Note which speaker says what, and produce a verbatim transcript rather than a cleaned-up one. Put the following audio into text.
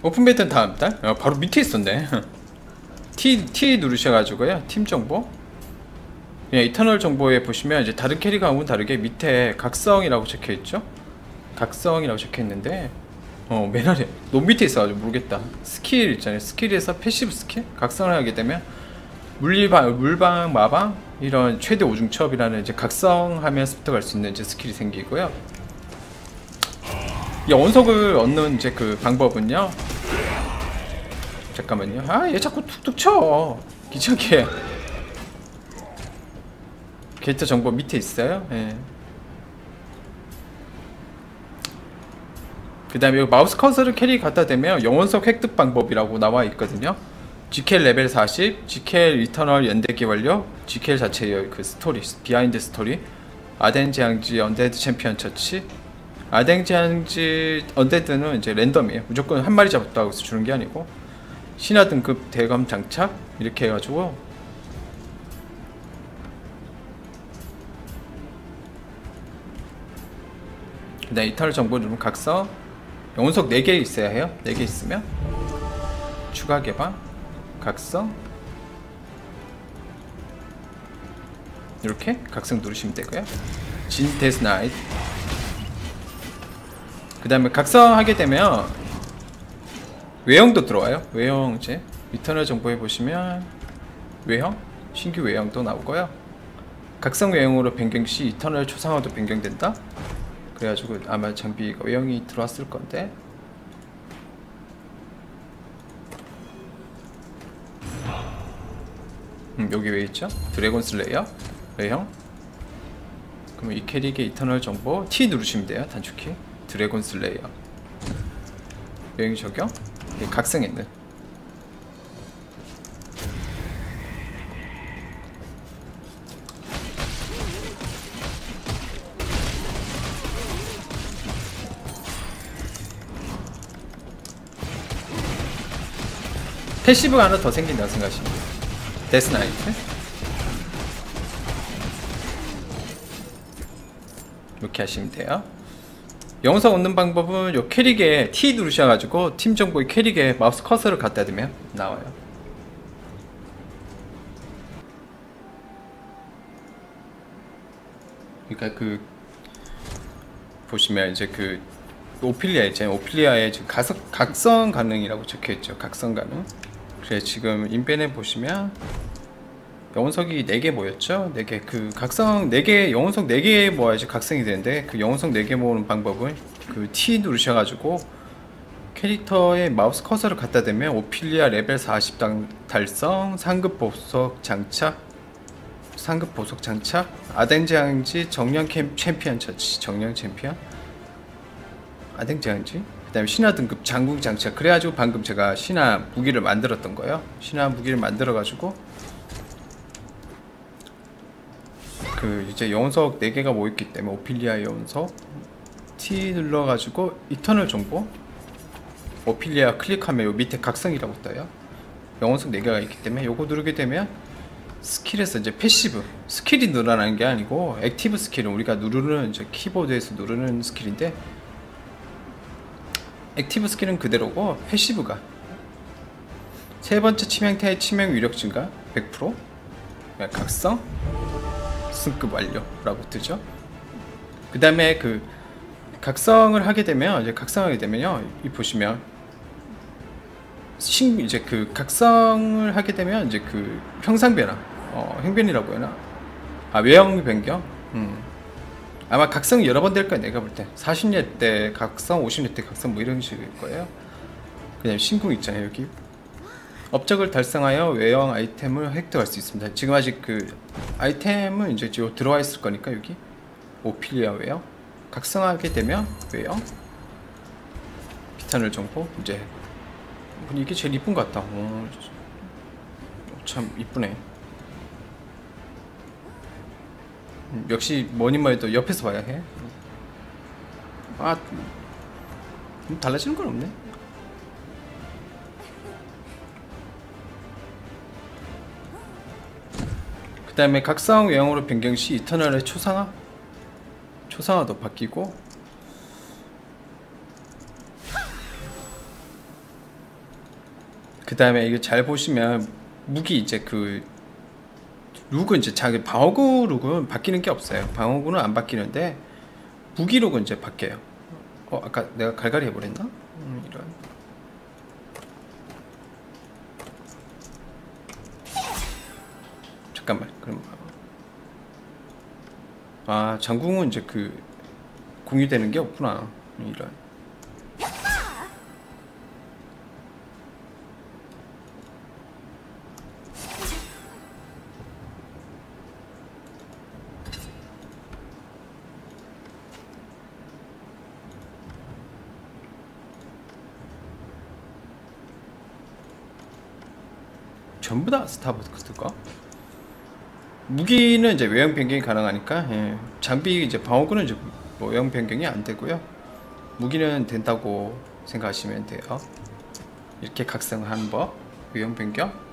Speaker 1: 오픈 베이터는 다음 달? 아, 바로 밑에 있었네. T, T 누르셔가지고요. 팀 정보. 그냥 이터널 정보에 보시면 이제 다른 캐릭하고는 다르게 밑에 각성이라고 적혀있죠? 각성이라고 적혀있는데, 어, 맨 아래, 너무 밑에 있어가지고 모르겠다. 스킬 있잖아요. 스킬에서 패시브 스킬? 각성을 하게 되면, 물리방, 물방, 마방, 이런 최대 오중 첩이라는 이제 각성하면 습득할 수 있는 이제 스킬이 생기고요. 이 원석을 얻는 이제 그 방법은요. 잠깐만요. 아, 얘 자꾸 툭툭 쳐. 귀찮게. 캐릭터 정보 밑에 있어요. 예. 그 다음에 여기 마우스 커서를 캐릭 갖다 대면 영혼석 획득 방법이라고 나와 있거든요. 지켈 레벨 사십, 지켈 이터널 연대기 완료, 지켈 자체의 그 스토리, 비하인드 스토리, 아덴 재앙지 언데드 챔피언 처치. 아덴 재앙지 언데드는 이제 랜덤이에요. 무조건 한 마리 잡았다고 해서 주는 게 아니고, 신화 등급 대검 장착 이렇게 해가지고 네, 이터널 정보 누르면 각성. 영혼석 네 개 있어야 해요. 네 개 있으면 추가 개방, 각성, 이렇게 각성 누르시면 되고요. 진 데스 나이트. 그 다음에 각성하게 되면 외형도 들어와요. 외형 이제 이터널 정보에 보시면 외형, 신규 외형도 나오고요. 각성 외형으로 변경 시 이터널 초상화도 변경된다. 그래가지고 아마 장비가 외형이 들어왔을 건데, 음, 여기 왜 있죠? 드래곤 슬레이어 외형. 그러면 이 캐릭의 이터널 정보 T 누르시면 돼요. 단축키 드래곤 슬레이어 외형 적용. 각성했는 패시브가 하나 더 생긴다고 생각하시면 돼요. 데스나이트 이렇게 하시면 돼요. 영상 얻는 방법은 요 캐릭에 T 누르셔가지고 팀 정보의 캐릭에 마우스 커서를 갖다 대면 나와요. 그러니까 그 보시면 이제 그 오피리아 있잖아요. 오피리아에 지금 가석, 각성 가능이라고 적혀있죠. 각성 가능. 그래 지금 인벤에 보시면 영혼석이 네 개 모였죠? 네 개. 그 각성 네 개, 영혼석 네 개 모아야지 각성이 되는데, 그 영혼석 네 개 모으는 방법은 그 T 누르셔가지고 캐릭터에 마우스 커서를 갖다 대면 오피리아 레벨 사십 달성, 상급 보석 장착, 상급 보석 장착, 아덴 재앙지 정령 캠, 챔피언 처치, 정령 챔피언, 아덴 재앙지, 그 다음에 신화 등급 장궁 장착. 그래가지고 방금 제가 신화 무기를 만들었던 거예요. 신화 무기를 만들어가지고 그 이제 영혼석 네 개가 모였기 때문에 오피리아 영혼석 T 눌러가지고 이터널 정보 오피리아 클릭하면 요 밑에 각성이라고 떠요. 영혼석 네 개가 있기 때문에 요거 누르게 되면 스킬에서 이제 패시브 스킬이 늘어나는 게 아니고, 액티브 스킬은 우리가 누르는 이제 키보드에서 누르는 스킬인데, 액티브 스킬은 그대로고 패시브가 세 번째 치명타의 치명 위력 증가 백 퍼센트, 각성, 승급 완료라고 뜨죠. 그 다음에 그 각성을 하게 되면 이제 각성하게 되면요, 이 보시면 신 이제 그 각성을 하게 되면 이제 그 형상 변화, 어, 행변이라고 해나, 아 외형 변경. 음. 아마 각성이 여러 번 될 거야. 내가 볼 때 사십 렙 때 각성, 오십 렙 때 각성 뭐 이런 식일 거예요. 그냥 신궁 있잖아요. 여기 업적을 달성하여 외형 아이템을 획득할 수 있습니다. 지금 아직 그 아이템은 이제 지금 들어와 있을 거니까, 여기 오피리아 외형 각성하게 되면 외형 비타널 정보 이제 이게 제일 이쁜 것 같다. 오, 참 이쁘네. 음, 역시 뭐니 뭐해도 옆에서 봐야 해. 아, 달라지는 건 없네. 그 다음에 각성 외형으로 변경 시 이터널의 초상화 초상화도 바뀌고, 그 다음에 이거 잘 보시면 무기 이제 그 룩은 이제 자기 방어구 룩은 바뀌는 게 없어요. 방어구는 안 바뀌는데 무기 룩은 이제 바뀌어요. 어 아까 내가 갈갈이 해버렸나? 음, 이런. 잠깐만 그럼 아 장궁은 이제 그 공유되는 게 없구나. 이런. 전부 다 스타버스트가? 무기는 이제 외형 변경이 가능하니까 예. 장비 이제 방어구는 이제 뭐 외형 변경이 안 되고요. 무기는 된다고 생각하시면 돼요. 이렇게 각성한 법, 외형 변경.